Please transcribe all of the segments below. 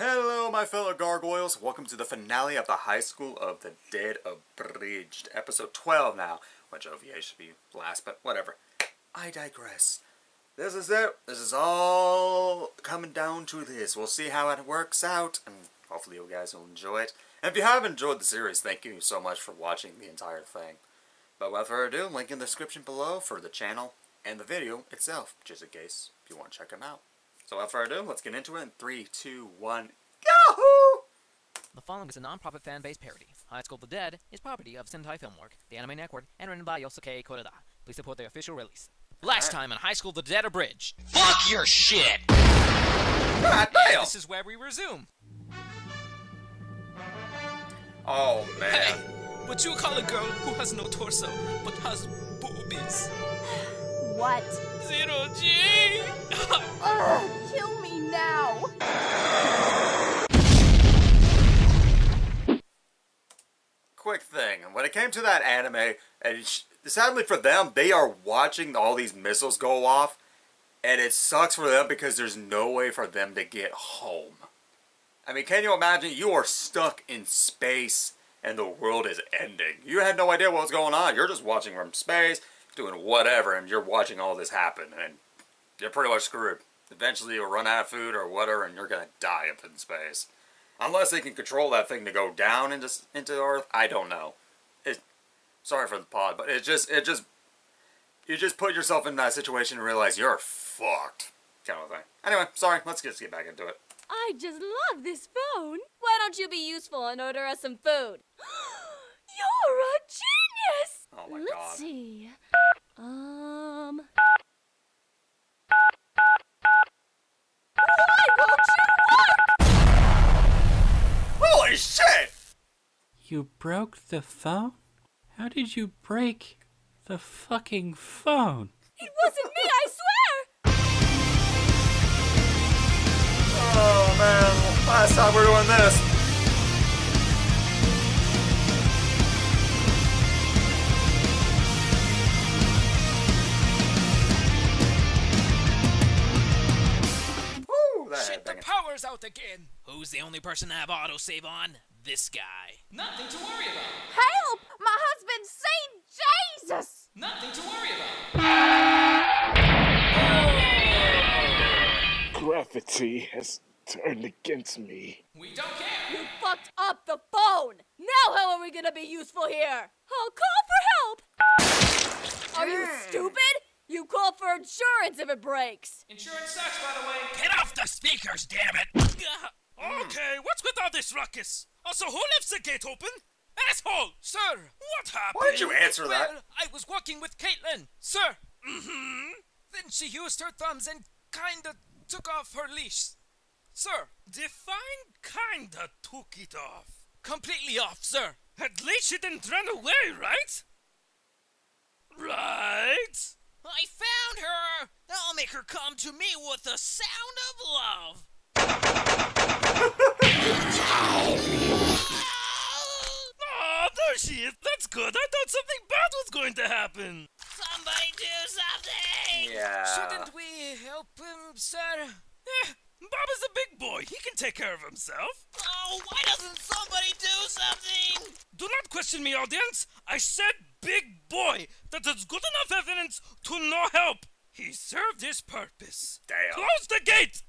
Hello, my fellow gargoyles. Welcome to the finale of the High School of the Dead Abridged. Episode 12 now, which OVA should be last, but whatever. I digress. This is it. This is all coming down to this. We'll see how it works out, and hopefully you guys will enjoy it. And if you have enjoyed the series, thank you so much for watching the entire thing. But without further ado, link in the description below for the channel and the video itself, just in case if you want to check them out. So without further ado, let's get into it in 3, 2, 1, Yahoo! The following is a non-profit fan-based parody. High School of the Dead is property of Sentai Filmwork, the anime network, and written by Yosuke Koreda. Please support their official release. Last time on High School of the Dead Abridged. Fuck your shit! God damn! This is where we resume. Oh, man. Hey, what you call a girl who has no torso, but has boobies? What? Zero G! Kill me now! Quick thing, when it came to that anime, and sadly for them, they are watching all these missiles go off, and it sucks for them because there's no way for them to get home. I mean, can you imagine? You are stuck in space, and the world is ending. You had no idea what was going on. You're just watching from space, doing whatever, and you're watching all this happen, and you're pretty much screwed. Eventually you'll run out of food or whatever, and you're gonna die up in space. Unless they can control that thing to go down into Earth, I don't know. Sorry for the pod, but you just put yourself in that situation and realize you're fucked, kind of thing. Anyway, sorry, let's just get back into it. I just love this phone. Why don't you be useful and order us some food? You're a genius! Oh my God. Let's see. Why won't you work? Holy shit! You broke the phone? How did you break the fucking phone? It wasn't me, I swear! Oh man, last time we were doing this. Shit, the power's out again! Who's the only person to have autosave on? This guy. Nothing to worry about! Help! My husband, Saint Jesus! Nothing to worry about! Gravity has turned against me. We don't care! You fucked up the phone! Now how are we gonna be useful here? I'll call for help! Are you stupid? You call for insurance if it breaks! Insurance sucks, by the way! Get off the speakers, damn it! Okay, what's with all this ruckus? Also, who left the gate open? Asshole! Sir, what happened? Why did you answer that? Well, I was walking with Caitlin. Sir! Then she used her thumbs and kinda took off her leash. Sir! Define kinda took it off. Completely off, sir. At least she didn't run away, right? Right? I found her! I'll make her come to me with the sound of love! Oh, there she is! That's good! I thought something bad was going to happen! Somebody do something! Yeah. Shouldn't we help him, sir? Bob is a big boy. He can take care of himself. Oh, why doesn't somebody do something? Do not question me, audience. I said big boy. That is good enough evidence to no help. He served his purpose. Damn. Close the gate!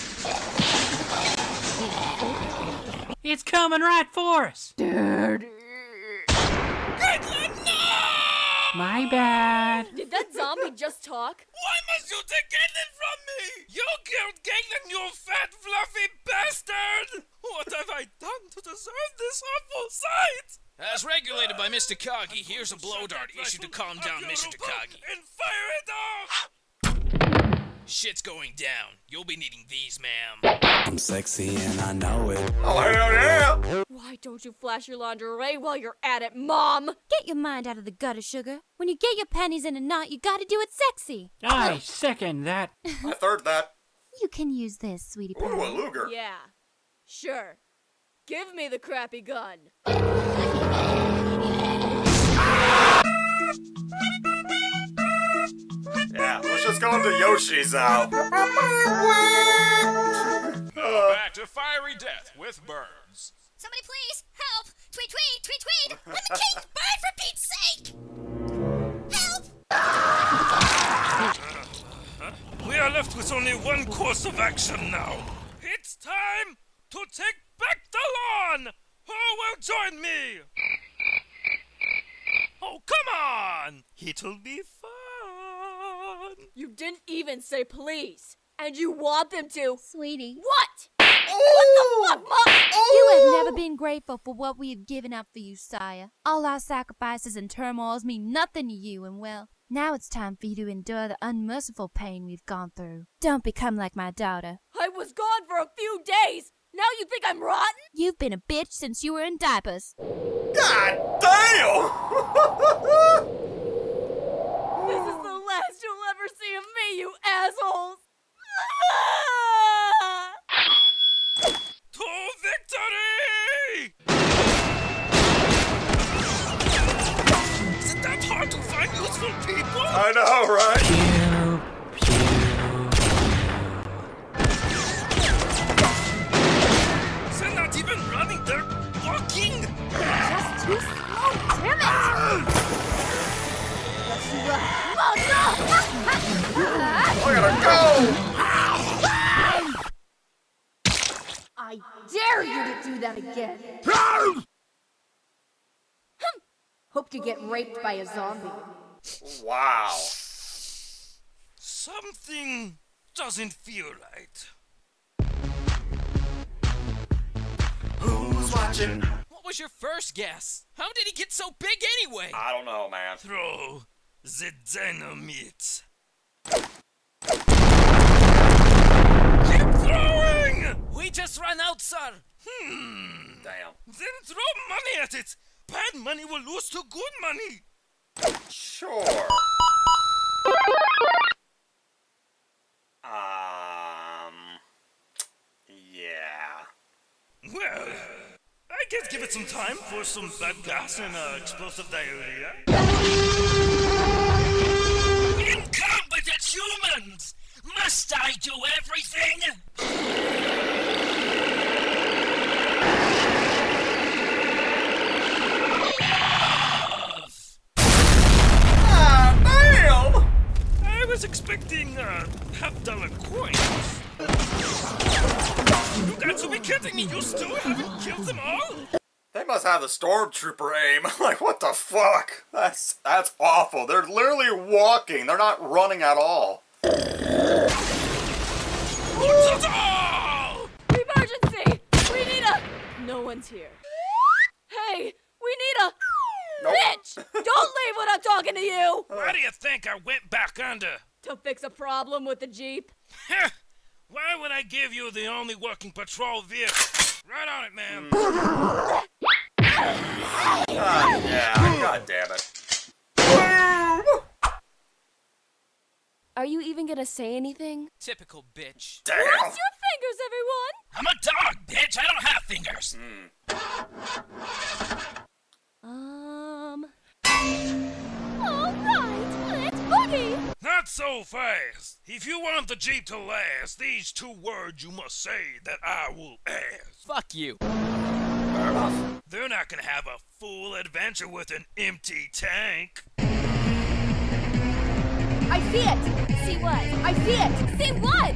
It's coming right for us! Daddy! Caitlin, no! My bad. Did that zombie just talk? Why must you take Caitlin from me? You killed Caitlin, you fat, fluffy bastard! What have I done to deserve this awful sight? As regulated by Mr. Kagi, here's a blow dart issued to calm down Mr. Kagi. And fire it off! Shit's going down. You'll be needing these, ma'am. I'm sexy and I know it. Oh hell yeah! Why don't you flash your lingerie while you're at it, Mom? Get your mind out of the gutter, sugar. When you get your panties in a knot, you gotta do it sexy. I second that. I third that. You can use this, sweetie pie. Ooh, a Luger. Yeah, sure. Give me the crappy gun. Yeah, let's just go into Yoshi's out. Now back to fiery death with Burns. Somebody please help! Tweet, tweet, tweet, tweet! Let the king burn for Pete's sake! Help! We are left with only one course of action now. It's time to take back the lawn! Who will join me? Oh, come on! It'll be fun! You didn't even say please. And you want them to. Sweetie. What? What the fuck, Mom? You have never been grateful for what we have given up for you, sire. All our sacrifices and turmoils mean nothing to you, and well, now it's time for you to endure the unmerciful pain we've gone through. Don't become like my daughter. I was gone for a few days. Now you think I'm rotten? You've been a bitch since you were in diapers. God damn! This is the last you'll ever see of me, you assholes! To victory! Isn't that hard to find useful people? I know, right? They're not even running, they're walking! Just too slow, damn it! Yes, you will. Look at her go! I dare you to do that again! Hope you get raped by a zombie. Wow. Something doesn't feel right. Who's watching? What was your first guess? How did he get so big anyway? I don't know, man. Throw the dynamite. Keep throwing! We just ran out, sir. Damn. Then throw money at it. Bad money will lose to good money. Sure. Yeah. Well, I guess give it some time for some bad gas and explosive diarrhea. Incompetent humans! Must I do everything? I was expecting half-dollar coins. You got to be kidding me! You still haven't killed them all? They must have the stormtrooper aim. Like, what the fuck? That's awful. They're literally walking. They're not running at all. Emergency! We need a... No one's here. Hey, we need a... Nope. Bitch! Don't leave when I'm talking to you! Why do you think I went back under? To fix a problem with the Jeep? Why would I give you the only working patrol vehicle? Right on it, man. Yeah, god damn it. Are you even gonna say anything? Typical bitch. Damn. Cross your fingers, everyone! I'm a dog, bitch. I don't have fingers. Alright, let's boogie! Not so fast. If you want the Jeep to last, these 2 words you must say that I will ask. Fuck you. Fair enough. They're not gonna have a full adventure with an empty tank. I see it! See what? I see it! See what?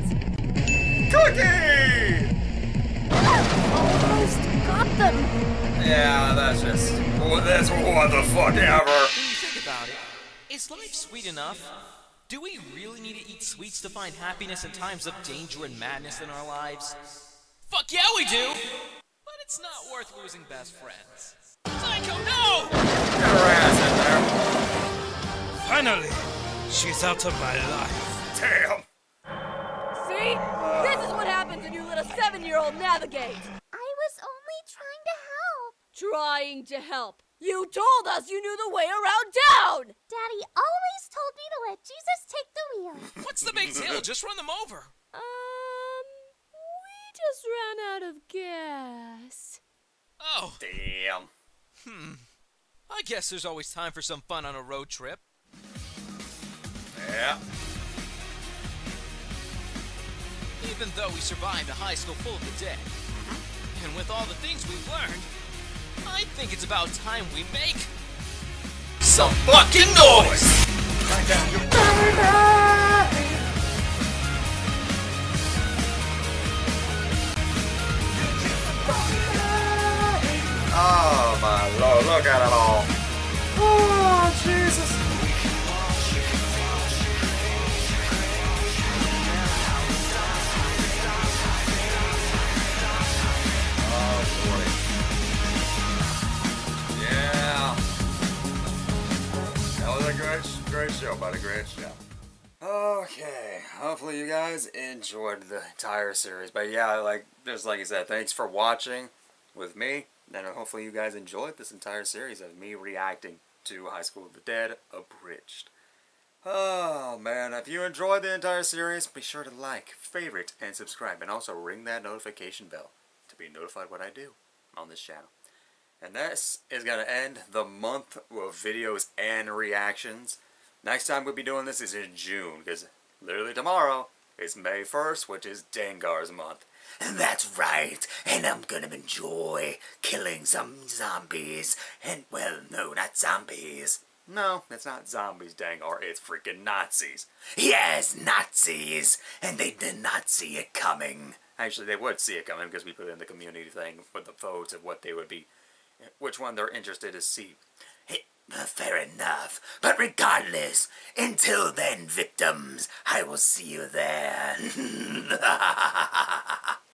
Cookie! Almost got them! Yeah, that's what the fuck ever. When you think about it, is life sweet enough? Do we really need to eat sweets to find happiness in times of danger and madness in our lives? Fuck yeah, we do! But it's not worth losing best friends. Psycho, no! Get her ass in there. Finally, she's out of my life. Damn. See? This is what happens when you let a 7-year-old navigate! I was only trying to help. Trying to help. You told us you knew the way around town! Daddy always told me to let Jesus take the wheel. What's the big deal? Just run them over. We just ran out of gas. Oh, Damn. I guess there's always time for some fun on a road trip. Yeah. You even though we survived a high school full of the dead. And with all the things we've learned, I think it's about time we make some fucking noise! Oh my lord, look at it all. Oh, Jesus. Oh, boy. Yeah. That was a great show, buddy. Great show. Okay, hopefully you guys enjoyed the entire series. But yeah, just like I said, thanks for watching with me. And hopefully you guys enjoyed this entire series of me reacting to High School of the Dead Abridged. Oh man, if you enjoyed the entire series, be sure to like, favorite, and subscribe. And also ring that notification bell to be notified what I do on this channel. And this is going to end the month of videos and reactions. Next time we'll be doing this is in June, because literally tomorrow is May 1st, which is Dengar's month. And that's right, and I'm gonna enjoy killing some zombies, and well, no, not zombies. No, it's not zombies, Dengar, it's freaking Nazis. Yes, Nazis, and they did not see it coming. Actually, they would see it coming, because we put it in the community thing with the votes of what they would be, which one they're interested to see. Fair enough, but regardless, until then, victims, I will see you there.